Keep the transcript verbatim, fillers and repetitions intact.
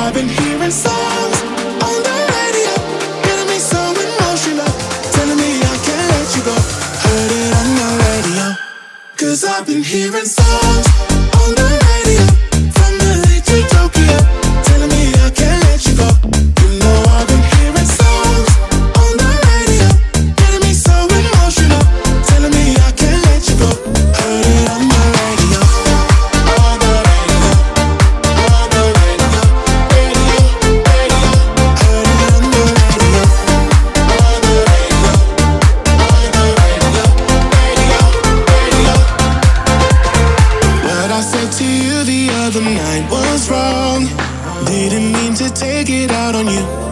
I've been hearing songs on the radio, getting me so emotional, telling me I can't let you go. Heard it on the radio, cause I've been hearing songs on the radio, from L A to Tokyo, telling me I can't let you go. You know I've been hearing songs on the radio, getting me so emotional, telling me I can't let you go. Heard it on the radio, on the radio, on the radio, radio, radio. Heard it on the radio, on the radio, on the radio, radio, radio. What I said to you the other night was wrong. Didn't mean to take it out on you.